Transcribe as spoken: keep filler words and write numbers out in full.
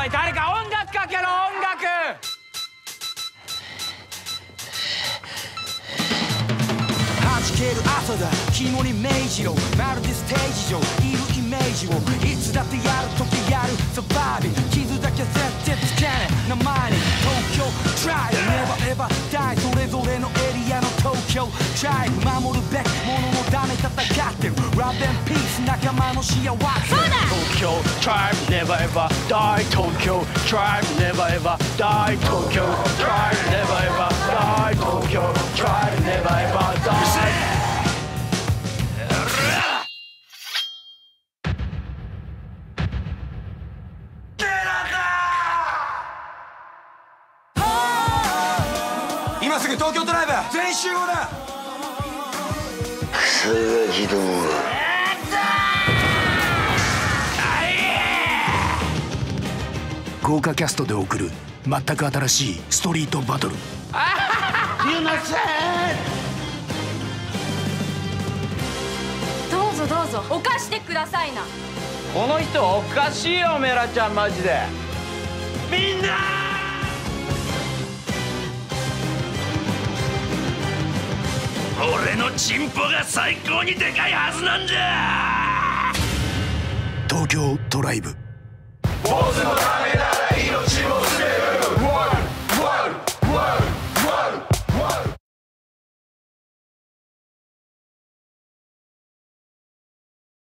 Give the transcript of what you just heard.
い誰か音楽かけろ音楽。 弾ける朝だ肝に銘じろまるでステージ上いるイメージをいつだってやるときやるサバイビ傷だけ絶対つけねえ名前に東京トライブネバーエバーダイそれぞれのエリアの東京トライブ守るべきもののため戦ってるラブエンピース仲間の幸せそうだ東京トライブネバーエバーダイ東京トライブネバーエバーダイ東京トライブネバーエバーダイ東京トライブネバーエバーダイ今すぐ東京ドライブ全員集合だ。 草ガキども豪華キャストで送る全く新しいストリートバトル。 You not sad? どうぞどうぞ犯してくださいな。 この人おかしいよメラちゃんマジで。みんな俺のチンポが最高にでかいはずなんだ。 東京ドライブ。 坊主の